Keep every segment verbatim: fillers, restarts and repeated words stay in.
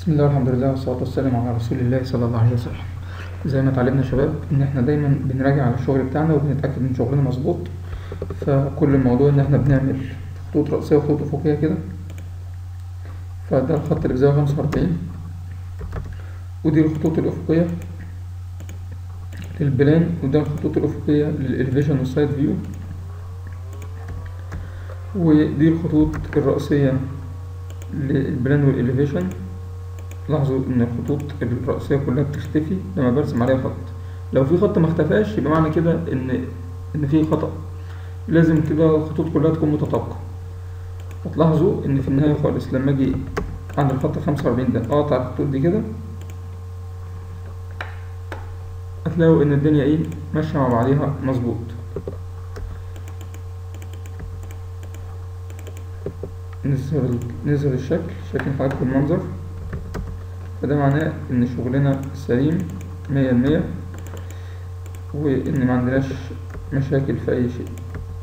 بسم الله والحمد لله والصلاة والسلام على رسول الله صلى الله عليه وسلم. زي ما اتعلمنا يا شباب ان احنا دايما بنراجع على الشغل بتاعنا وبنتأكد ان شغلنا مظبوط. فكل الموضوع ان احنا بنعمل خطوط رأسية وخطوط أفقية كده. فده الخط اللي بزاوية خمسة وأربعين، ودي الخطوط الأفقية للبلان، وده الخطوط الأفقية للإليفيشن والسايد فيو، ودي الخطوط الرأسية للبلان والإليفيشن. لاحظوا ان الخطوط الرأسية كلها بتختفي لما برسم عليها خط. لو في خط ما اختفاش يبقى معنى كده ان ان في خطأ، لازم كده الخطوط كلها تكون متطابقة. هتلاحظوا ان في النهاية خالص لما اجي عند الخط خمسة وأربعين ده اقطع الخطوط دي كده، هتلاقوا ان الدنيا ايه ماشية مع بعضيها مظبوط. نظهر نظهر الشكل، شايفين حضراتكم المنظر، فده معناه ان شغلنا سليم مية المية، وان معندناش مشاكل في اي شيء.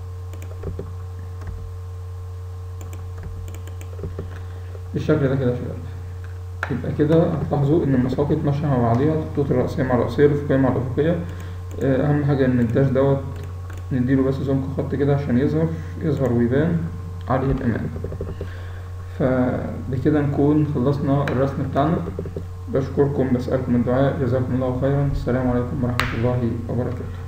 بالشكل ده كده يا شباب. يبقى كده هتلاحظوا ان المساقط ماشية مع بعضيها، الخطوط الرأسية مع الرأسية، الأفقية مع الأفقية. اهم حاجة ان الداش دوت نديله بس سمك خط كده عشان يظهر يظهر ويبان عليه الأمان. فبكده نكون خلصنا الرسم بتاعنا. بشكركم، بسألكم الدعاء، جزاكم الله خيرا. السلام عليكم ورحمة الله وبركاته.